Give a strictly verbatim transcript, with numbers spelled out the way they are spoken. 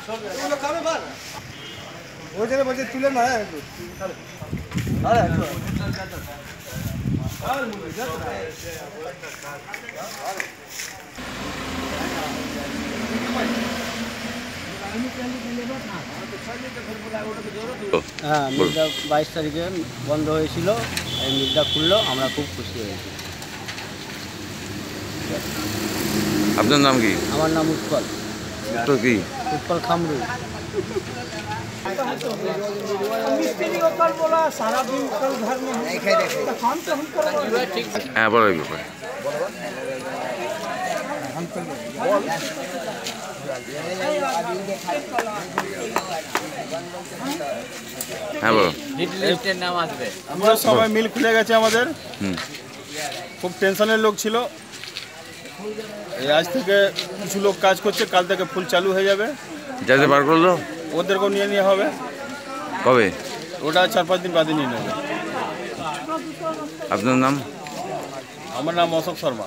ওই জায়গায় বলছে তুলে না হ্যাঁ মিলটা বাইশ তারিখে বন্ধ হয়েছিল, এই মিলটা খুললো, আমরা খুব খুশি হয়েছি। আপনার নাম কি? আমার নাম উৎপল। তো কি উৎপল খামরু। হ্যাঁ বলো এই ব্যাপারে। হ্যাঁ বলো। আমরা সবাই মিল খুলে গেছে আমাদের, হুম খুব টেনশনের লোক ছিল। এই আজ থেকে কিছু লোক কাজ করছে, কাল থেকে ফুল চালু হয়ে যাবে। যাতে বার করলো ওদেরকেও নিয়ে নেওয়া হবে। কবে? ওটা চার পাঁচ দিন বাদে নিয়ে নেবে। আপনার নাম? আমার নাম অশোক শর্মা।